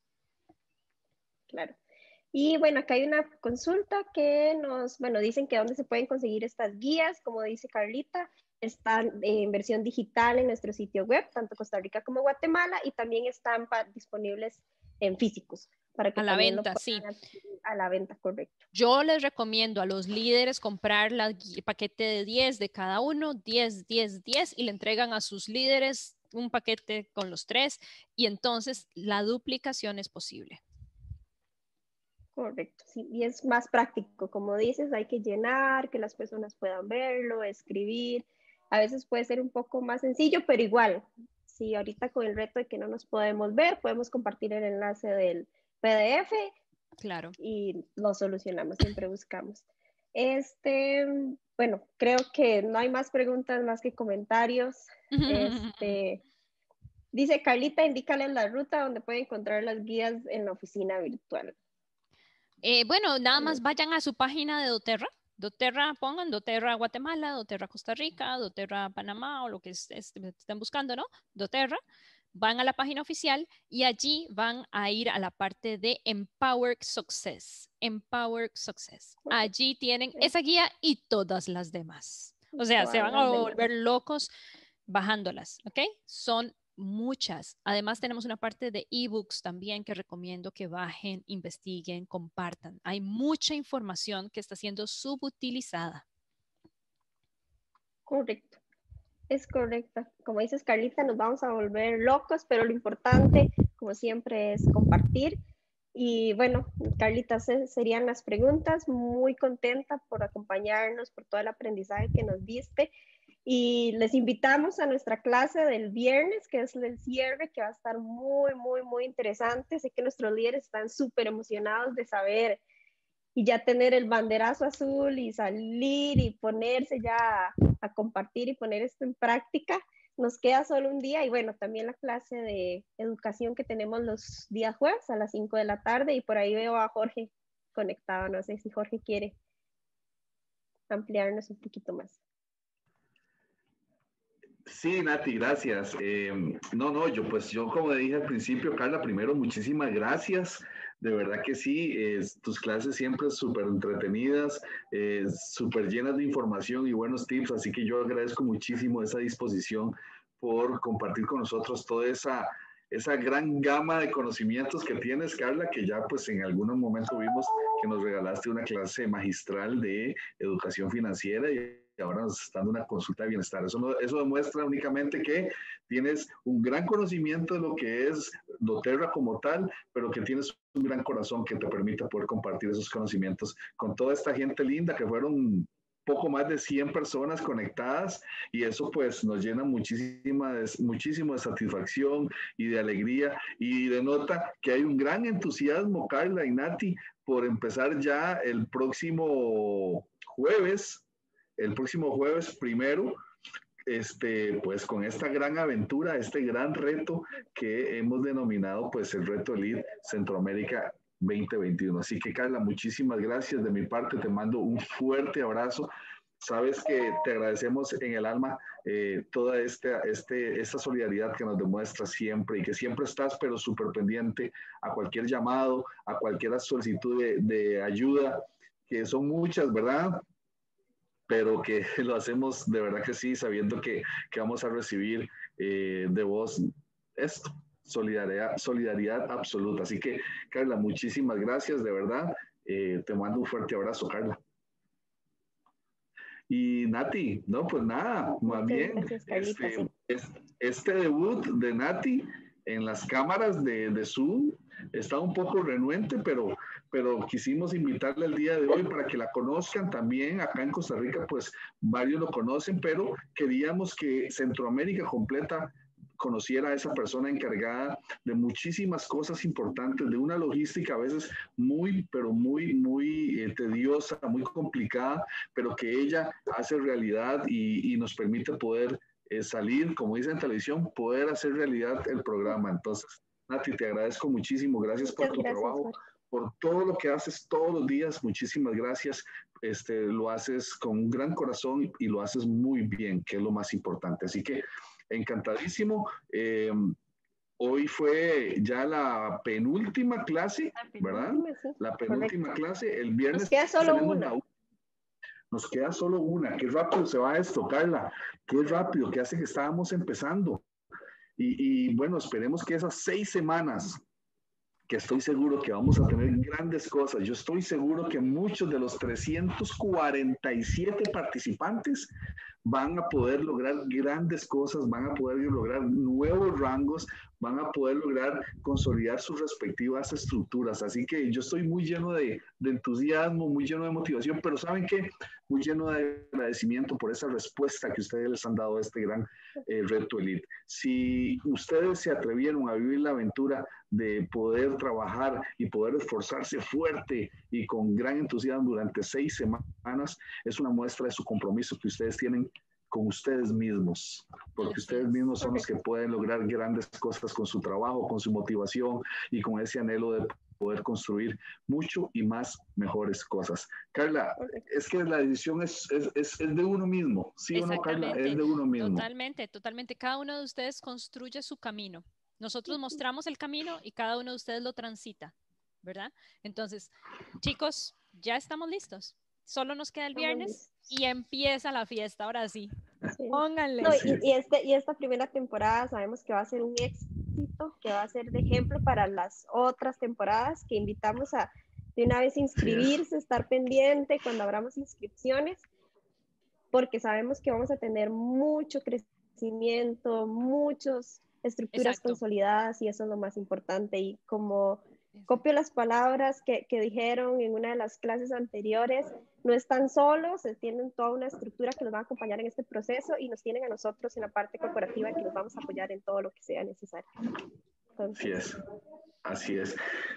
Claro. Y bueno, acá hay una consulta que nos, bueno, dicen que dónde se pueden conseguir estas guías, como dice Carlita, están en versión digital en nuestro sitio web, tanto Costa Rica como Guatemala, y también están disponibles en físicos. Para que a la venta, sí. A la venta, correcto. Yo les recomiendo a los líderes comprar la, el paquete de diez de cada uno, diez, diez, diez, y le entregan a sus líderes un paquete con los tres, y entonces la duplicación es posible. Correcto, sí, y es más práctico, como dices, hay que llenar, que las personas puedan verlo, escribir, a veces puede ser un poco más sencillo, pero igual, si ahorita con el reto de que no nos podemos ver, podemos compartir el enlace del P D F, claro, y lo solucionamos, siempre buscamos. Este, bueno, creo que no hay más preguntas más que comentarios. Este, dice Carlita, indícale la ruta donde puede encontrar las guías en la oficina virtual. Eh, bueno, nada más vayan a su página de doTERRA. doTERRA, pongan doTERRA Guatemala, doTERRA Costa Rica, doTERRA Panamá o lo que es, es, estén buscando, ¿no? doTERRA. Van a la página oficial y allí van a ir a la parte de Empower Success. Empower Success. Allí tienen esa guía y todas las demás. O sea, se van a volver locos bajándolas, ¿ok? Son muchas. Además tenemos una parte de ebooks también que recomiendo que bajen, investiguen, compartan. Hay mucha información que está siendo subutilizada. Correcto. Es correcto. Como dices, Carlita, nos vamos a volver locos, pero lo importante, como siempre, es compartir. Y bueno, Carlita, serían las preguntas. Muy contenta por acompañarnos, por todo el aprendizaje que nos diste. Y les invitamos a nuestra clase del viernes, que es el cierre, que va a estar muy, muy, muy interesante. Sé que nuestros líderes están súper emocionados de saber y ya tener el banderazo azul y salir y ponerse ya a, a compartir y poner esto en práctica. Nos queda solo un día y bueno, también la clase de educación que tenemos los días jueves a las cinco de la tarde y por ahí veo a Jorge conectado. No sé si Jorge quiere ampliarnos un poquito más. Sí, Nati, gracias. Eh, no, no, yo pues yo como dije al principio, Carla, primero muchísimas gracias. De verdad que sí, eh, tus clases siempre súper entretenidas, eh, súper llenas de información y buenos tips, así que yo agradezco muchísimo esa disposición por compartir con nosotros toda esa, esa gran gama de conocimientos que tienes, Carla, que ya pues en algún momento vimos que nos regalaste una clase magistral de educación financiera y ahora nos está dando una consulta de bienestar. Eso, no, eso demuestra únicamente que tienes un gran conocimiento de lo que es doTERRA como tal, pero que tienes un gran corazón que te permite poder compartir esos conocimientos con toda esta gente linda que fueron poco más de cien personas conectadas y eso pues nos llena muchísima, muchísimo de satisfacción y de alegría y denota que hay un gran entusiasmo, Carla y Nati, por empezar ya el próximo jueves, el próximo jueves primero, este, pues con esta gran aventura, este gran reto que hemos denominado pues el Reto Elite Centroamérica veinte veintiuno. Así que Carla, muchísimas gracias. De mi parte te mando un fuerte abrazo. Sabes que te agradecemos en el alma eh, toda esta, este, esta solidaridad que nos demuestras siempre y que siempre estás pero súper pendiente a cualquier llamado, a cualquier solicitud de, de ayuda, que son muchas, ¿verdad? Pero que lo hacemos de verdad que sí, sabiendo que, que vamos a recibir eh, de vos esto. Solidaridad, solidaridad absoluta. Así que, Carla, muchísimas gracias, de verdad. Eh, te mando un fuerte abrazo, Carla. Y Nati, no, pues nada, más bien, gracias, Carlita, este, sí. este, este debut de Nati en las cámaras de, de Zoom está un poco renuente, pero, pero quisimos invitarla el día de hoy para que la conozcan también. Acá en Costa Rica, pues varios lo conocen, pero queríamos que Centroamérica completa conociera a esa persona encargada de muchísimas cosas importantes, de una logística a veces muy, pero muy, muy eh, tediosa, muy complicada, pero que ella hace realidad y, y nos permite poder eh, salir, como dice en televisión, poder hacer realidad el programa. Entonces, Nati, te agradezco muchísimo, gracias por Muchas tu gracias, trabajo, Jorge. por todo lo que haces todos los días, muchísimas gracias. Este, lo haces con un gran corazón y lo haces muy bien, que es lo más importante. Así que encantadísimo. Eh, hoy fue ya la penúltima clase, ¿verdad? Sí, La penúltima correcto. clase. El viernes Nos queda solo tenemos una. la Nos queda solo una. Qué rápido se va esto, Carla. Qué rápido, que hace que estábamos empezando. Y, y bueno, esperemos que esas seis semanas que estoy seguro que vamos a tener grandes cosas. Yo estoy seguro que muchos de los trescientos cuarenta y siete participantes van a poder lograr grandes cosas, van a poder lograr nuevos rangos, van a poder lograr consolidar sus respectivas estructuras. Así que yo estoy muy lleno de, de entusiasmo, muy lleno de motivación, pero ¿saben qué? Muy lleno de agradecimiento por esa respuesta que ustedes les han dado a este gran eh, Reto Elite. Si ustedes se atrevieron a vivir la aventura de poder trabajar y poder esforzarse fuerte y con gran entusiasmo durante seis semanas, es una muestra de su compromiso que ustedes tienen con ustedes mismos, porque ustedes mismos son los que pueden lograr grandes cosas con su trabajo, con su motivación y con ese anhelo de poder construir mucho y más mejores cosas. Carla, es que la decisión es, es, es, es de uno mismo, ¿sí o no, Carla? Es de uno mismo. Totalmente, totalmente. Cada uno de ustedes construye su camino. Nosotros mostramos el camino y cada uno de ustedes lo transita, ¿verdad? Entonces, chicos, ya estamos listos. Solo nos queda el viernes y empieza la fiesta, ahora sí. Sí. Pónganle. No, y, y, este, y esta primera temporada sabemos que va a ser un éxito, que va a ser de ejemplo para las otras temporadas, que invitamos a de una vez inscribirse, yes. estar pendiente cuando abramos inscripciones, porque sabemos que vamos a tener mucho crecimiento, muchas estructuras Exacto. consolidadas y eso es lo más importante. Y como copio las palabras que, que dijeron en una de las clases anteriores, no están solos, tienen toda una estructura que los va a acompañar en este proceso y nos tienen a nosotros en la parte corporativa que los vamos a apoyar en todo lo que sea necesario. Entonces, así es, así es.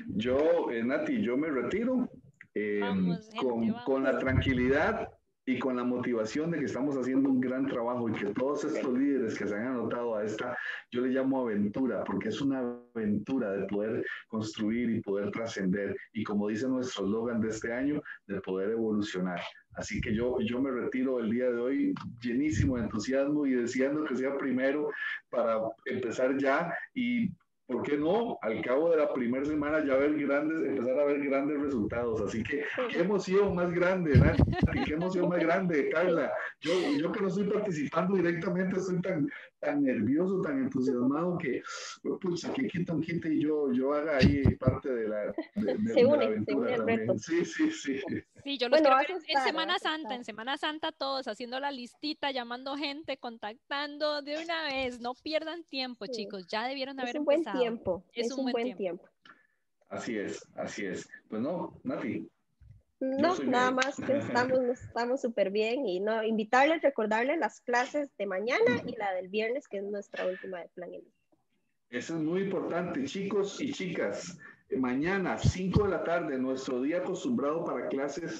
Yo, eh, Nati, yo me retiro eh, vamos, gente, con, con la tranquilidad y con la motivación de que estamos haciendo un gran trabajo y que todos estos líderes que se han anotado a esta, yo le llamo aventura, porque es una aventura de poder construir y poder trascender, y como dice nuestro eslogan de este año, de poder evolucionar. Así que yo, yo me retiro el día de hoy llenísimo de entusiasmo y deseando que sea primero para empezar ya y ¿por qué no? Al cabo de la primera semana ya ver grandes, empezar a ver grandes resultados. Así que, qué emoción más grande, Nati, qué emoción más grande, Carla. Yo, yo que no estoy participando directamente, estoy tan, tan nervioso, tan entusiasmado que, pucha, que quita un quita y yo, yo haga ahí parte de la, de, de, se une, de la aventura se une también. Reto. Sí, sí, sí. Sí, yo los bueno, quiero ver en, estar, en Semana Santa, en Semana Santa todos haciendo la listita, llamando gente, contactando de una vez. No pierdan tiempo, sí. Chicos, ya debieron haber es un empezado. Buen tiempo, es, es un, un buen, buen tiempo. tiempo. Así es, así es. Pues no, Nati. No, nada más que estamos estamos súper bien y no invitarles, recordarles las clases de mañana y la del viernes, que es nuestra última de Plan Elite. Eso es muy importante, chicos y chicas. Mañana, cinco de la tarde, nuestro día acostumbrado para clases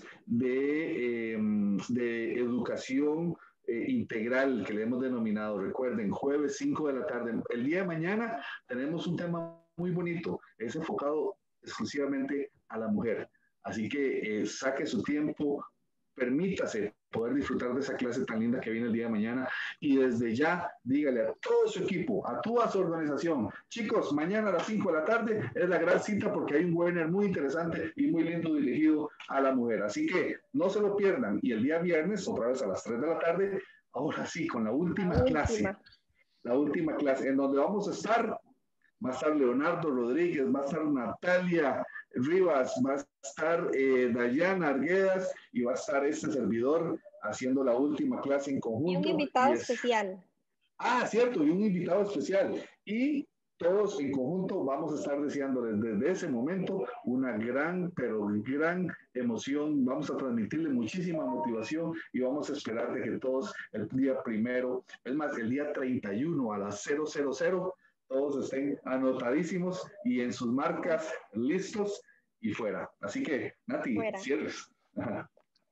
de, eh, de educación eh, integral, que le hemos denominado. Recuerden, jueves, cinco de la tarde. El día de mañana tenemos un tema muy bonito, es enfocado exclusivamente a la mujer. Así que eh, saque su tiempo, permítase poder disfrutar de esa clase tan linda que viene el día de mañana y desde ya dígale a todo su equipo, a toda su organización, chicos, mañana a las cinco de la tarde es la gran cita porque hay un webinar muy interesante y muy lindo dirigido a la mujer, así que no se lo pierdan y el día viernes, otra vez a las tres de la tarde, ahora sí, con la última, la clase, última. la última clase en donde vamos a estar, va a estar Leonardo Rodríguez, va a estar Natalia Rivas, va a estar eh, Dayana Arguedas y va a estar este servidor haciendo la última clase en conjunto. Y un invitado y es... especial. Ah, cierto, y un invitado especial. Y todos en conjunto vamos a estar deseándoles desde ese momento una gran, pero gran emoción. Vamos a transmitirle muchísima motivación y vamos a esperar de que todos el día primero, es más, el día treinta y uno a las cero cero cero, todos estén anotadísimos y en sus marcas listos y fuera. Así que, Nati, fuera. Cierres. Ajá.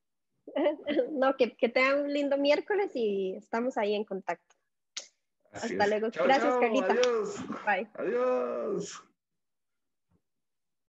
No, que, que tengan un lindo miércoles y estamos ahí en contacto. Así Hasta es. luego. Chao, Gracias, chao, Carlita. Adiós. Bye. Adiós.